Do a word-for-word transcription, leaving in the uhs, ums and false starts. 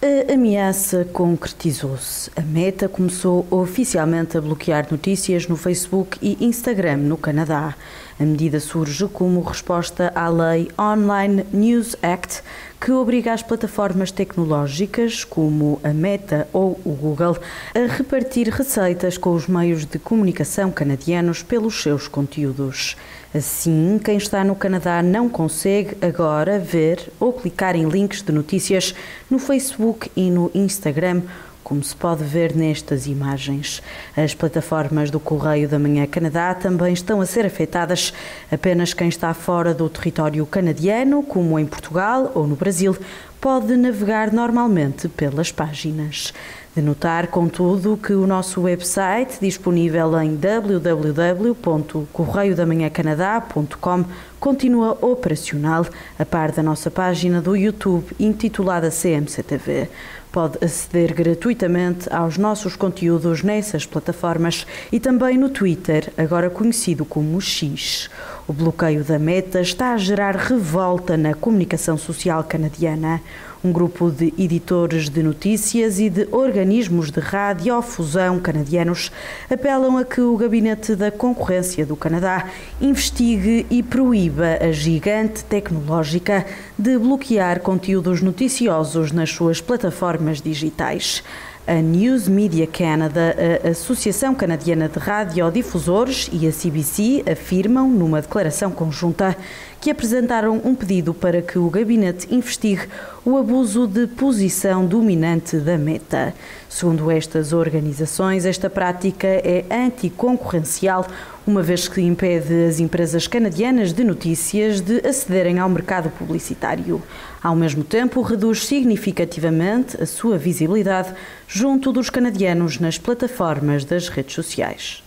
A ameaça concretizou-se. A Meta começou oficialmente a bloquear notícias no Facebook e Instagram no Canadá. A medida surge como resposta à lei Online News Act, que obriga as plataformas tecnológicas, como a Meta ou o Google, a repartir receitas com os meios de comunicação canadianos pelos seus conteúdos. Assim, quem está no Canadá não consegue agora ver ou clicar em links de notícias no Facebook e no Instagram, como se pode ver nestas imagens. As plataformas do Correio da Manhã Canadá também estão a ser afetadas. Apenas quem está fora do território canadiano, como em Portugal ou no Brasil, pode navegar normalmente pelas páginas. De notar, contudo, que o nosso website, disponível em w w w ponto correio da manhã canadá ponto com, continua operacional, a par da nossa página do YouTube, intitulada C M C T V. Pode aceder gratuitamente aos nossos conteúdos nessas plataformas e também no Twitter, agora conhecido como X. O bloqueio da Meta está a gerar revolta na comunicação social canadiana. Um grupo de editores de notícias e de organismos de radiodifusão canadianos apelam a que o Gabinete da Concorrência do Canadá investigue e proíba a gigante tecnológica de bloquear conteúdos noticiosos nas suas plataformas digitais. A News Media Canada, a Associação Canadiana de Radiodifusores e a C B C afirmam, numa declaração conjunta, que apresentaram um pedido para que o gabinete investigue o abuso de posição dominante da Meta. Segundo estas organizações, esta prática é anticoncorrencial, uma vez que impede as empresas canadianas de notícias de acederem ao mercado publicitário. Ao mesmo tempo, reduz significativamente a sua visibilidade junto dos canadianos nas plataformas das redes sociais.